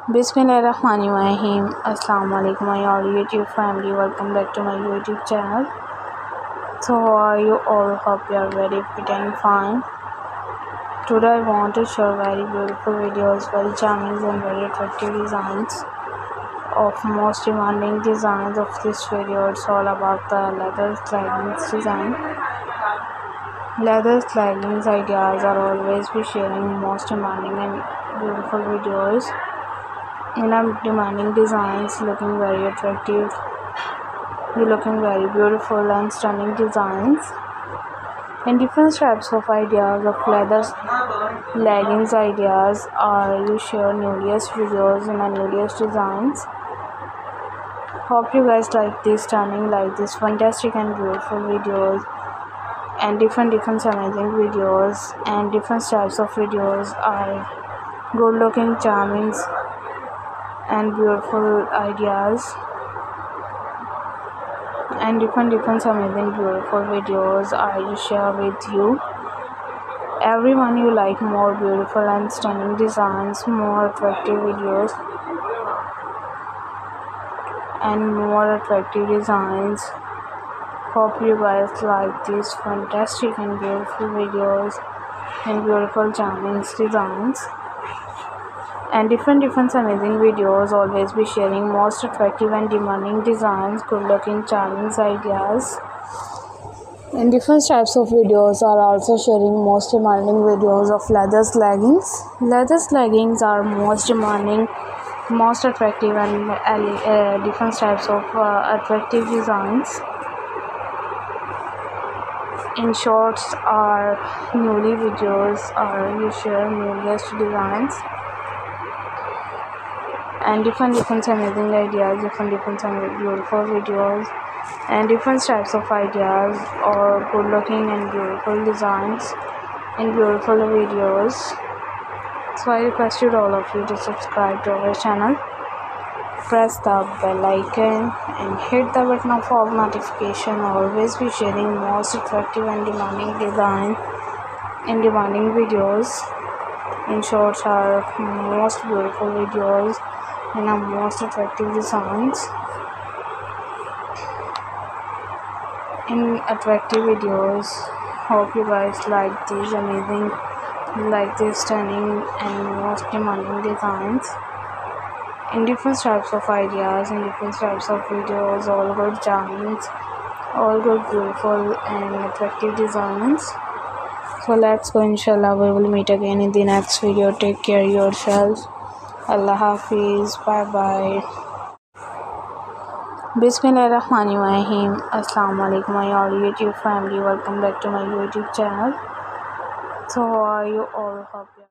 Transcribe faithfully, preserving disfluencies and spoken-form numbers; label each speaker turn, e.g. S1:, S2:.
S1: Bismillahirrahmanirrahim. Assalamu alaikum my all YouTube family. Welcome back to my YouTube channel. So how are you all? Hope you are very fit and fine. Today I want to show very beautiful videos, very charming and very attractive designs of most demanding designs of this video. It's all about the leather leggings design. Leather leggings ideas are always be sharing most demanding and beautiful videos in a demanding designs, looking very attractive, you looking very beautiful and stunning designs and different types of ideas of leather leggings ideas are you share newest videos in a newest designs. Hope you guys like this stunning, like this fantastic and beautiful videos and different different amazing videos and different types of videos are good looking, charming and beautiful ideas and different different amazing beautiful videos I will share with you. Everyone you like more beautiful and stunning designs, more attractive videos and more attractive designs. Hope you guys like these fantastic and beautiful videos and beautiful charming designs and different different amazing videos. Always be sharing most attractive and demanding designs, good looking charming ideas and different types of videos are also sharing most demanding videos of leather leggings. Leather leggings are most demanding, most attractive and uh, different types of uh, attractive designs. In shorts are newly videos are you share newest designs and different different amazing ideas, different different beautiful videos and different types of ideas or good looking and beautiful designs and beautiful videos. So I requested all of you to subscribe to our channel, press the bell icon and hit the button of all notification. Always be sharing most attractive and demanding design and demanding videos. In shorts are most beautiful videos and are most attractive designs in attractive videos. Hope you guys like these amazing, like these stunning and most demanding designs in different types of ideas and different types of videos, all good charming, all good beautiful and attractive designs. So let's go, inshallah we will meet again in the next video. Take care yourself. Allah Hafiz. Bye bye. Bismillahirrahmanirrahim. Assalamu alaikum my all YouTube family. Welcome back to my YouTube channel. So how are you all? Hope you